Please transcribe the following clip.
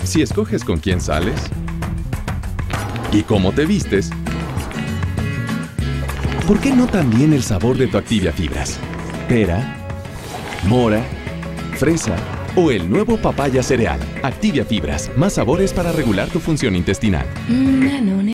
Si escoges con quién sales y cómo te vistes, ¿por qué no también el sabor de tu Activia Fibras? Pera, mora, fresa o el nuevo papaya cereal. Activia Fibras, más sabores para regular tu función intestinal.